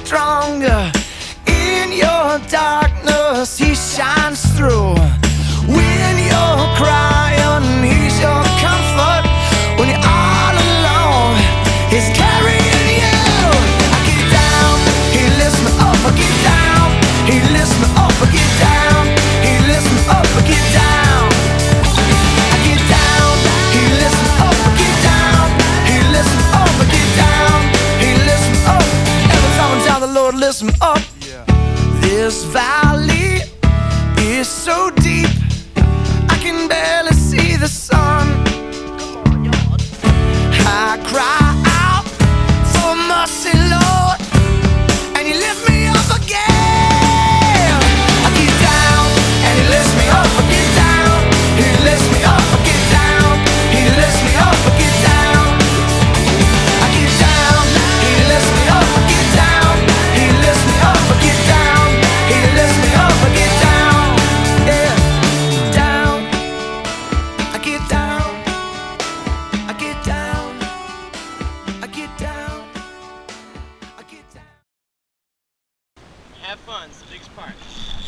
stronger. In your darkness, He shines through. When you're crying, He's your comfort. When you're all alone, He's carrying you. I get down, He lifts me up. I get down, He lifts me up. I get down, He lifts me up. I get down. I get down, He lifts me up. I get down, He lifts me up. I get down, He lifts me up. Every time I'm down, the Lord lifts me up. This valley is so deep, I can barely see the sun. I cry out for mercy, Lord, and You lift me up again. I get down and He lifts me up. I get down, He lifts me up. I get down, He lifts me up. I get down, I get down, He lifts me up. I get down, He lifts me up. I get down, He lifts me up. I get down, yeah, down. I get down, I get down, I get down, I get down. Have fun, it's the biggest part.